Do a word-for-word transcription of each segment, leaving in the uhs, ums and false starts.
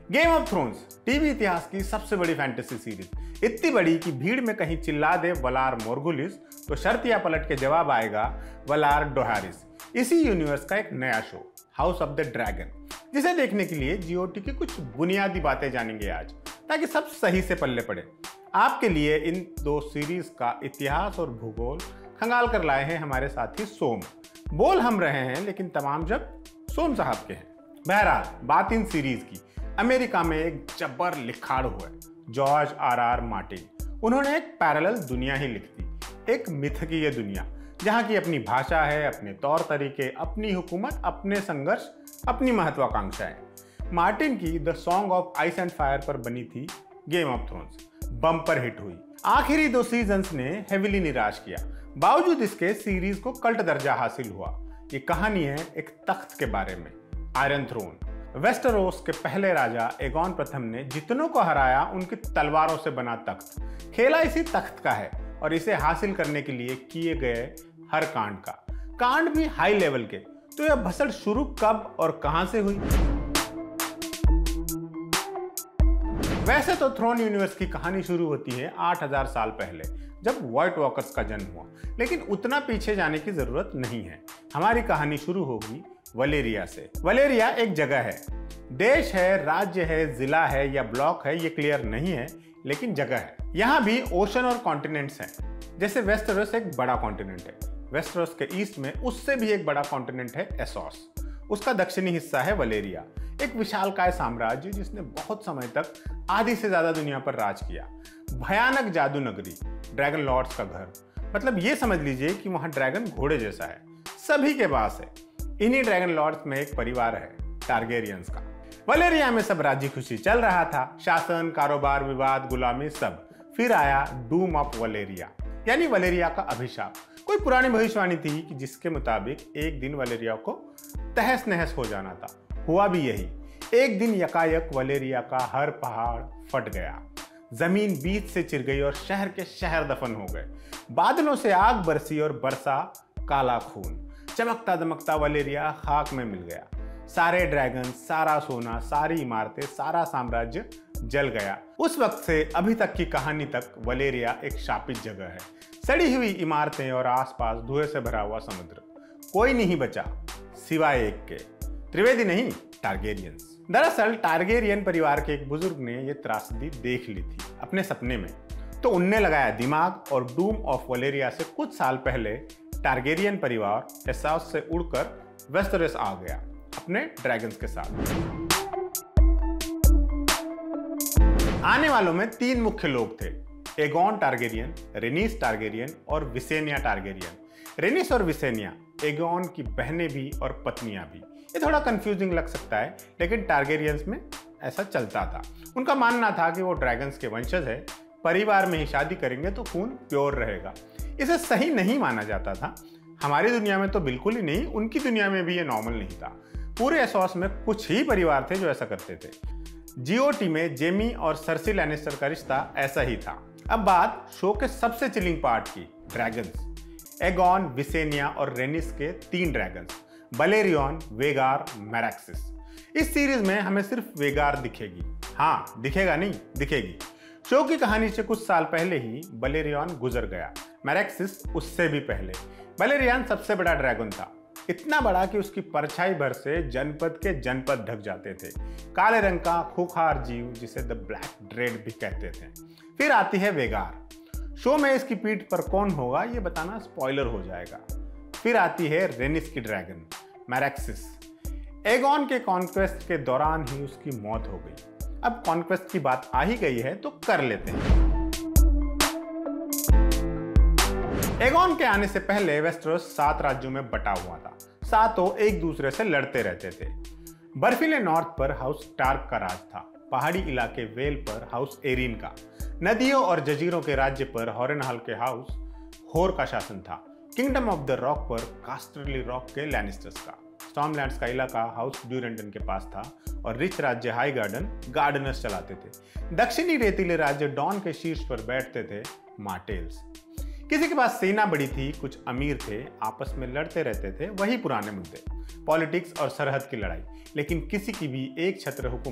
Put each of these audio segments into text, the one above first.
Game of thrones TV इतिहास की सबसे बड़ी फैंटेसी सीरीज, इतनी बड़ी कि भीड़ में कहीं चिल्ला दे वलार मोर्गुलिस तो शर्तिया पलट के जवाब आएगा वलार डोहारिस। इसी यूनिवर्स का एक नया show house of the dragon, जिसे देखने के लिए जीओटी की कुछ बुनियादी बातें जानेंगे आज, ताकि सब सही से पल्ले पड़े। आपके लिए इन दो सीरीज का इतिहास और भूगोल खंगाल कर लाए हैं हमारे साथी सोम। बोल हम रहे हैं लेकिन तमाम जब सोम साहब के हैं। बहरहाल बात इन सीरीज की, अमेरिका में एक जब्बर लिखाड़ हुआ है जॉर्ज आर आर मार्टिन। उन्होंने एक पैरेलल दुनिया ही लिख दी, एक मिथकीय दुनिया जहाँ की अपनी भाषा है, अपने तौर तरीके, अपनी हुकूमत, अपने संघर्ष, अपनी महत्वाकांक्षाएं। मार्टिन की the song of ice and fire पर बनी थी game of thrones, bumper hit हुई। आखिरी दो सीजन्स ने हेविली निराश किया, बावजूद इसके सीरीज को कल्ट दर्जा हासिल हुआ। ये कहानी है एक तख्त के बारे में, आयरन थ्रोन। वेस्टरोस के पहले राजा एगोन प्रथम ने जितनों को हराया उनकी तलवारों से बना तख्त। खेला इसी तख्त का है और इसे हासिल करने के लिए किए गए हर कांड का, कांड भी हाई लेवल के। तो यह भसड़ शुरू कब और कहां से हुई? वैसे तो थ्रोन यूनिवर्स की कहानी शुरू होती है आठ हज़ार साल पहले, जब व्हाइट वॉकर्स का जन्म हुआ। लेकिन उतना पीछे जाने की जरूरत नहीं है। हमारी कहानी शुरू होगी वलेरिया से। वलेरिया एक जगह है, देश है, राज्य है, जिला है या ब्लॉक है, ये क्लियर नहीं है, लेकिन जगह है। यहाँ भी ओशन और कॉन्टिनेंट्स हैं। जैसे वेस्टरोस एक बड़ा कॉन्टिनेंट है, वेस्टरोस के ईस्ट में उससे भी एक बड़ा कॉन्टिनेंट है एसोस। उसका दक्षिणी हिस्सा है वलेरिया, एक विशालकाय साम्राज्य जिसने बहुत समय तक आधी से ज्यादा दुनिया पर राज किया। भयानक जादू नगरी, ड्रैगन लॉर्ड्स का घर। मतलब ये समझ लीजिए कि वहां ड्रैगन घोड़े जैसा है, सभी के पास है। इन्हीं ड्रैगन लॉर्ड्स में एक परिवार है, टारगेरियंस का। वलेरिया में सब राजी खुशी चल रहा था, शासन, कारोबार, विवाद, गुलामी, सब। फिर आया डूम ऑफ वलेरिया, यानी वलेरिया का अभिशाप। कोई पुरानी भविष्यवाणी थी कि जिसके मुताबिक एक दिन वलेरिया को तहस नहस हो जाना था। हुआ भी यही। एक दिन यकायक वलेरिया का हर पहाड़ फट गया, जमीन बीच से चिर गई और शहर के शहर दफन हो गए। बादलों से आग बरसी और बरसा काला खून। चमकता दमकता वलेरिया खाक में मिल गया। सारे ड्रैगन, सारा सोना, सारी इमारतें, सारा साम्राज्य जल गया। उस वक्त से अभी तक की कहानी तक वलेरिया एक शापित जगह है। सड़ी हुई इमारतें और आसपास धुएं से भरा हुआ समुद्र। कोई नहीं बचा सिवाय एक के, त्रिवेदी नहीं, टारगेरियंस। दरअसल टारगेरियन परिवार के एक बुजुर्ग ने यह त्रासदी देख ली थी अपने सपने में, तो उनने लगाया दिमाग और डूम ऑफ वलेरिया से कुछ साल पहले टारगेरियन परिवार एसोस से उड़कर वेस्टरोस आ गया अपने ड्रैगन्स के साथ। आने वालों में तीन मुख्य लोग थे, एगोन टारगेरियन, रेनिस टारगेरियन और विसेनिया टारगेरियन। रेनिस और विसेनिया एगोन की बहनें भी और पत्नियां भी। ये थोड़ा कंफ्यूजिंग लग सकता है, लेकिन टारगेरियंस में ऐसा चलता था। उनका मानना था कि वो ड्रैगन्स के वंशज है, परिवार में ही शादी करेंगे तो खून प्योर रहेगा। इसे सही नहीं माना जाता था। हमारी दुनिया में तो बिल्कुल ही नहीं, उनकी दुनिया में भी ये नॉर्मल नहीं था। पूरे एसोस में कुछ ही परिवार थे जो ऐसा करते थे। जीओटी में जेमी और सर्सी लैनिस्टर का रिश्ता ऐसा ही था। अब बात शो के सबसे चिलिंग पार्ट की, ड्रैगन्स। एगोन, विसेनिया और रेनिस के तीन ड्रैगन्स, बलेरियन, वेगार, मैरेक्सिस। इस सीरीज में हमें सिर्फ वेगार दिखेगी। हाँ, दिखेगा नहीं, दिखेगी। शो की कहानी से कुछ साल पहले ही बलेरियन गुजर गया, मैरेक्सिस उससे भी पहले। बलेरियन सबसे बड़ा ड्रैगन था, इतना बड़ा कि उसकी परछाई भर से जनपद के जनपद ढक जाते थे। काले रंग का खूंखार जीव जिसे द ब्लैक ड्रेड भी कहते थे। फिर आती है वेगार। शो में इसकी पीठ पर कौन होगा ये बताना स्पॉइलर हो जाएगा। फिर आती है रेनिस की ड्रैगन, मैरेक्सिस। एगोन के कॉन्क्वेस्ट के दौरान ही उसकी मौत हो गई। अब कॉन्क्वेस्ट की बात आ ही गई है तो कर लेते हैं। एगोन के आने से पहले वेस्टरोस सात राज्यों में बटा हुआ था। सातों एक दूसरे से लड़ते रहते थे। बर्फीले नॉर्थ पर हाउस स्टार्क का राज था, पहाड़ी इलाके वेल पर हाउस एरिन का, नदियों और जजीरों के राज्य पर हॉरेनहॉल के हाउस होर का शासन था, किंगडम ऑफ द रॉक पर कास्टरली रॉक के लैनिस्टर्स का, स्टॉर्मलैंड्स का इलाका हाउस ड्यूरेंटन के पास था और रिच राज्य हाई गार्डन गार्डनर्स चलाते थे। दक्षिणी रेतीले राज्य डॉन के शीर्ष पर बैठते थे मार्टेल्स। किसी के पास सेना बड़ी थी, कुछ अमीर थे, आपस में लड़ते रहते थे, वही पुराने मुद्दे, पॉलिटिक्स और सरहद की लड़ाई। लेकिन किसी की भी एक छत्र हुकूमत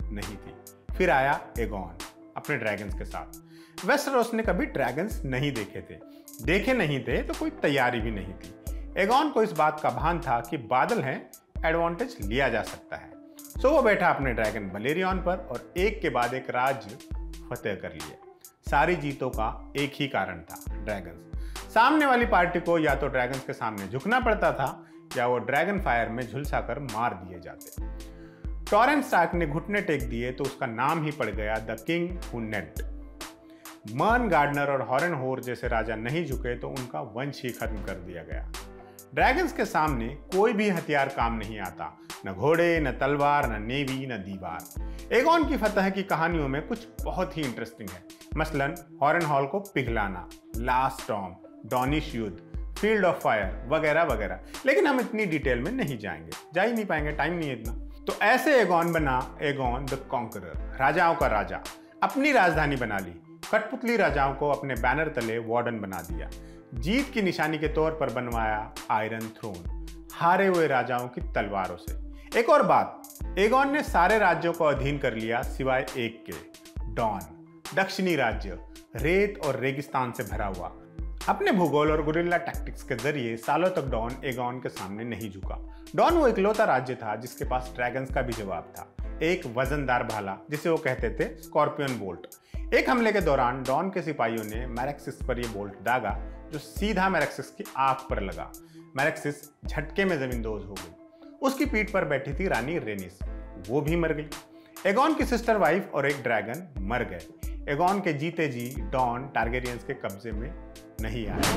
नहीं थी। फिर आया एगोन अपने ड्रैगन्स के साथ। वेस्टरोस ने कभी ड्रैगन्स नहीं देखे थे, देखे नहीं थे तो कोई तैयारी भी नहीं थी। एगोन को इस बात का भान था कि बादल हैं, एडवांटेज लिया जा सकता है। सो वो बैठा अपने ड्रैगन बलेरियन पर और एक के बाद एक राज्य फतेह कर लिया। सारी जीतों का एक ही कारण था, ड्रैगन्स। सामने वाली पार्टी को या तो ड्रैगन्स के सामने झुकना पड़ता था या वो ड्रैगन फायर में झुलसा कर मार दिए जाते। टॉरेंट स्टार्क ने घुटने टेक दिए तो उसका नाम ही पड़ गया द किंग हू नेड। मर्न गार्डनर और हॉरेन होर जैसे राजा नहीं झुके तो उनका वंश ही खत्म कर दिया गया। ड्रैगन्स के सामने कोई भी हथियार काम नहीं आता, न घोड़े, न तलवार, न नेवी, न दीवार। एगोन की फतह की कहानियों में कुछ बहुत ही इंटरेस्टिंग है, मसलन हॉरेन हॉल को पिघलाना, लास्ट स्टॉर्म, डॉनिश युद्ध, फील्ड ऑफ फायर वगैरह वगैरह। लेकिन हम इतनी डिटेल में नहीं जाएंगे, जा ही नहीं पाएंगे, टाइम नहीं है इतना। तो ऐसे एगोन बना एगोन द कॉन्करर, राजाओं का राजा। अपनी राजधानी बना ली, कठपुतली राजाओं को अपने बैनर तले वार्डन बना दिया। जीत की निशानी के तौर पर बनवाया आयरन थ्रोन, हारे हुए राजाओं की तलवारों से। एक और बात, एगोन ने सारे राज्यों को अधीन कर लिया सिवाय एक के, डॉन, दक्षिणी राज्य, रेत और रेगिस्तान से भरा हुआ। अपने भूगोल और गुरिल्ला टैक्टिक्स के जरिए सालों तक डॉन एगोन के सामने नहीं झुका। डॉन वो इकलौता राज्य था जिसके पास ड्रैगन्स का भी जवाब था, एक वजनदार भाला जिसे वो कहते थे स्कॉर्पियन बोल्ट। एक हमले के दौरान डॉन के सिपाहियों ने मैरेक्सिस पर यह बोल्ट दागा जो सीधा मैरेक्सिस की आंख पर लगा। मैरेक्सिस झटके में जमींदोज हो गई। उसकी पीठ पर बैठी थी रानी रेनिस, वो भी मर गई। एगोन की सिस्टर वाइफ और एक ड्रैगन मर गए। एगोन के जीते जी डॉन टारगेरियंस के कब्जे में नहीं आया।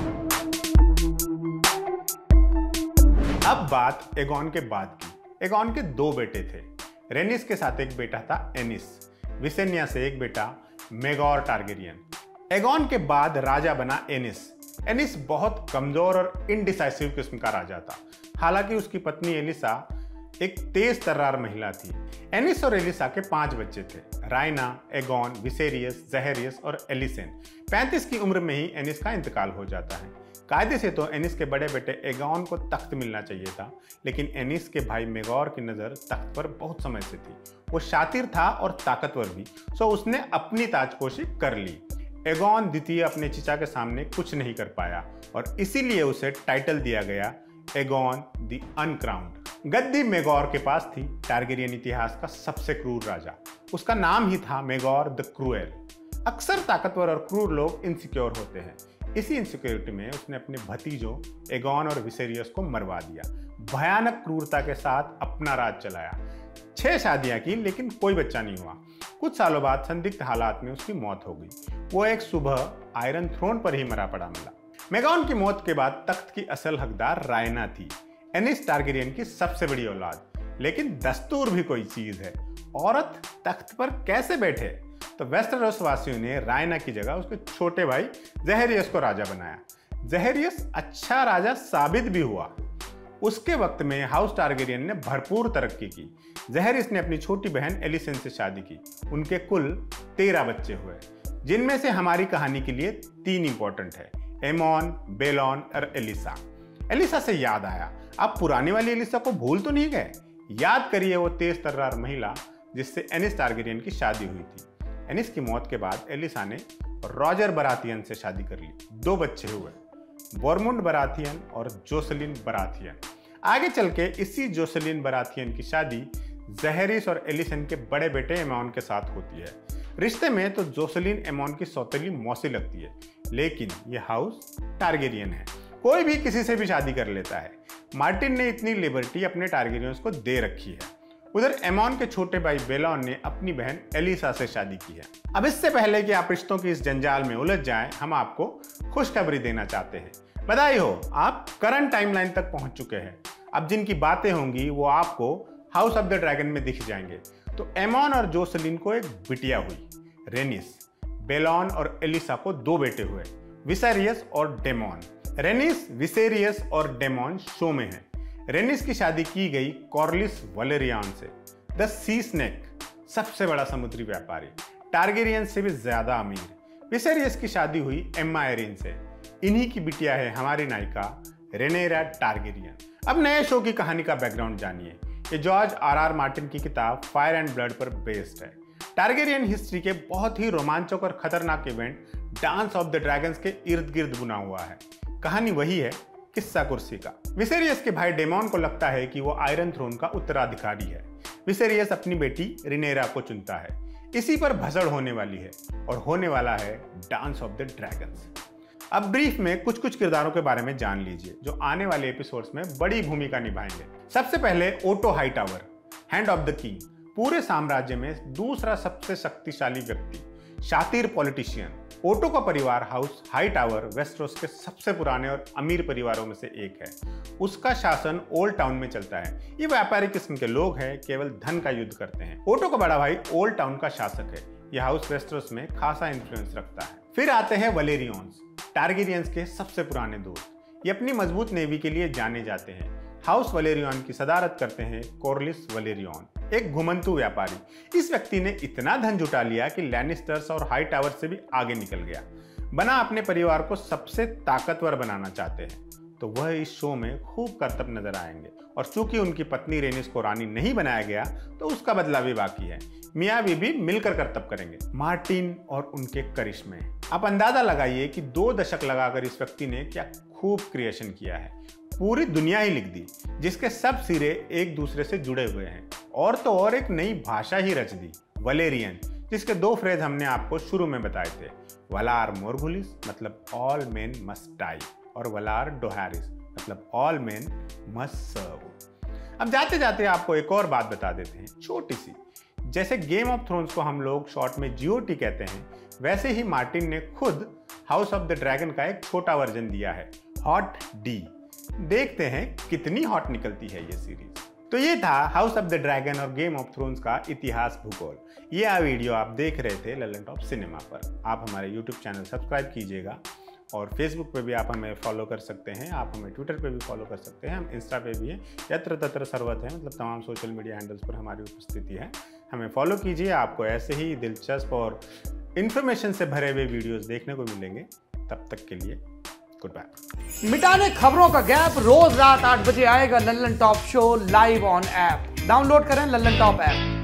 अब बात एगोन के बाद की। एगोन के दो बेटे थे, रेनिस के साथ एक बेटा था एनिस, विसेनिया से एक बेटा मेगोर टारगेरियन। एगोन के बाद राजा बना एनिस। एनिस बहुत कमजोर और इनडिसाइसिव किस्म का राजा था। हालांकि उसकी पत्नी एलिसा एक तेज तर्रार महिला थी। एनिस और एलिसा के पांच बच्चे थे, राइना, एगोन, विसेरियस, जहेरियस और एलिसेन। पैंतीस की उम्र में ही एनिस का इंतकाल हो जाता है। कायदे से तो एनिस के बड़े बेटे एगोन को तख्त मिलना चाहिए था, लेकिन एनिस के भाई मेगोर की नज़र तख्त पर बहुत समय से थी। वो शातिर था और ताकतवर भी, सो उसने अपनी ताजपोशी कर ली। एगोन द्वितीय अपने चचा के सामने कुछ नहीं कर पाया और इसीलिए उसे टाइटल दिया गया एगोन द अनक्राउंड। गद्दी मेगोर के पास थी, टारगेरियन इतिहास का सबसे क्रूर राजा। उसका नाम ही था मेगोर द क्रूएल। अक्सर ताकतवर और क्रूर लोग इनसिक्योर होते हैं। इसी इनसिक्योरिटी में उसने अपने भतीजों एगोन और विसेरियस को मरवा दिया। भयानक क्रूरता के साथ अपना राज चलाया। छह शादियां की लेकिन कोई बच्चा नहीं हुआ। कुछ सालों बाद संदिग्ध हालात में उसकी मौत हो गई। वो एक सुबह आयरन थ्रोन पर ही मरा पड़ा मिला। मेगोन की मौत के बाद तख्त की असल हकदार रायना थी, एनिस टारगेरियन की सबसे बड़ी औलाद। लेकिन दस्तूर भी कोई चीज है, औरत तख्त पर कैसे बैठे? तो वेस्टरोस वासियों ने रायना की जगह उसके छोटे भाई जहेरियस को राजा बनाया। जहेरियस अच्छा राजा साबित भी हुआ। उसके वक्त में हाउस टारगेरियन ने भरपूर तरक्की की। जहेरियस ने अपनी छोटी बहन एलिसेन से शादी की। उनके कुल तेरह बच्चे हुए, जिनमें से हमारी कहानी के लिए तीन इंपॉर्टेंट है, एमोन, बेलोन और एलिसा। एलिसा से याद आया, आप पुरानी वाली एलिसा को भूल तो नहीं गए? याद करिए वो तेज तर्रार महिला जिससे एनिस टारगेरियन की शादी हुई थी। एनिस की मौत के बाद एलिसा ने रॉजर बराथियन से शादी कर ली। दो बच्चे हुए, बोरमुंड बराथियन और जोसेलिन बराथियन। आगे चल के इसी जोसेलिन बराथियन की शादी जहेरिस और एलिसन के बड़े बेटे एमोन के साथ होती है। रिश्ते में तो जोसेलिन एमोन की सौतेली मौसी लगती है, लेकिन ये हाउस टारगेरियन है, कोई भी किसी से भी शादी कर लेता है। मार्टिन ने इतनी लिबर्टी अपने टारगेरियंस को दे रखी है। उधर एमोन के छोटे भाई बेलोन ने अपनी बहन एलिसा से शादी की है। अब इससे पहले कि आप रिश्तों की इस जंजाल में उलझ जाएं, हम आपको खुशखबरी देना चाहते हैं। बधाई हो, आप करंट टाइमलाइन तक पहुंच चुके हैं। अब जिनकी बातें होंगी वो आपको हाउस ऑफ द ड्रैगन में दिख जाएंगे। तो एमोन और जोसेलिन को एक बिटिया हुई, रेनिस। बेलोन और एलिसा को दो बेटे हुए, विसेरियस और डेमोन। रेनिस, विसेरियस और डेमोन शो में हैं। रेनिस की शादी की गई कॉर्लिस वलेरियन से, द सी स्नेक, सबसे बड़ा समुद्री व्यापारी, टारगेरियन से भी ज्यादा अमीर। विसेरियस की शादी हुई एम्मा एरिन से। इन्हीं की बिटिया है हमारी नायिका रेनेरा टारगेरियन। अब नए शो की कहानी का बैकग्राउंड जानिए। ये जॉर्ज आर आर मार्टिन की किताब फायर एंड ब्लड पर बेस्ड है। टारगेरियन हिस्ट्री के बहुत ही रोमांचक और खतरनाक event dance of the dragons के इर्द गिर्द बुना हुआ है। कहानी वही है, किस्सा कुर्सी का। विसेरियस के भाई डेमोन को लगता है कि वो आयरन थ्रोन का उत्तराधिकारी है। विसेरियस अपनी बेटी रिनेरा को चुनता है। इसी पर भसड़ होने वाली है और होने वाला है डांस ऑफ द ड्रैगन्स। अब ब्रीफ में कुछ कुछ किरदारों के बारे में जान लीजिए जो आने वाले एपिसोड्स में बड़ी भूमिका निभाएंगे। सबसे पहले Otto Hightower, hand of the king, पूरे साम्राज्य में दूसरा सबसे शक्तिशाली व्यक्ति, शातिर पॉलिटिशियन। ओटो का परिवार हाउस हाईटावर वेस्टरोस के सबसे पुराने और अमीर परिवारों में से एक है। उसका शासन ओल्ड टाउन में चलता है। ये व्यापारी किस्म के लोग हैं, केवल धन का युद्ध करते हैं। ओटो का बड़ा भाई ओल्ड टाउन का शासक है। यह हाउस वेस्टरोस में खासा इन्फ्लुएंस रखता है। फिर आते हैं वलेरियंस, टारगेरियंस के सबसे पुराने दोस्त। ये अपनी मजबूत नेवी के लिए जाने जाते हैं। हाउस वलेरियन की सदारत करते हैं कोरलिस वलेरियन, एक घुमंतु व्यापारी। इस व्यक्ति ने इतना धन जुटा लिया कि लैनिस्टर्स और हाईटावर से भी आगे निकल गया। बना अपने परिवार को सबसे ताकतवर बनाना चाहते हैं, तो वह इस शो में खूब करतब नजर आएंगे। और चूंकि उनकी पत्नी रेनिस को रानी नहीं बनाया गया, तो उसका बदला भी बाकी है। मियाँ बीबी मिलकर करतब करेंगे। मार्टिन और उनके करिश्मे। आप अंदाजा लगाइए कि दो दशक लगाकर इस व्यक्ति ने क्या खूब क्रिएशन किया है। पूरी दुनिया ही लिख दी, जिसके सब सिरे एक दूसरे से जुड़े हुए हैं। और तो और एक नई भाषा ही रच दी, वलेरियन, जिसके दो फ्रेज हमने आपको शुरू में बताए थे। वलार मोरगुलिस मतलब ऑल मेन मस्ट डाई, और वलार डोहारिस मतलब ऑल मेन मस्ट सर्व। अब जाते जाते आपको एक और बात बता देते हैं, छोटी सी। जैसे गेम ऑफ थ्रोन्स को हम लोग शॉर्ट में जीओटी कहते हैं, वैसे ही मार्टिन ने खुद हाउस ऑफ द ड्रैगन का एक छोटा वर्जन दिया है, हॉट डी। देखते हैं कितनी हॉट निकलती है ये सीरीज। तो ये था हाउस ऑफ द ड्रैगन और गेम ऑफ थ्रोन्स का इतिहास भूगोल। ये वीडियो आप देख रहे थे लल्लन टॉप सिनेमा पर। आप हमारे यूट्यूब चैनल सब्सक्राइब कीजिएगा और फेसबुक पे भी आप हमें फॉलो कर सकते हैं। आप हमें ट्विटर पे भी फॉलो कर सकते हैं। हम इंस्टा पे भी हैं, यत्र तत्र सर्वत्र है, मतलब तमाम सोशल मीडिया हैंडल्स पर हमारी उपस्थिति है। हमें फॉलो कीजिए, आपको ऐसे ही दिलचस्प और इन्फॉर्मेशन से भरे हुए वीडियोस देखने को मिलेंगे। तब तक के लिए गुड बाय। मिटाने खबरों का गैप रोज रात आठ बजे आएगा Lallan top show live on app. Download करें लल्लन टॉप ऐप।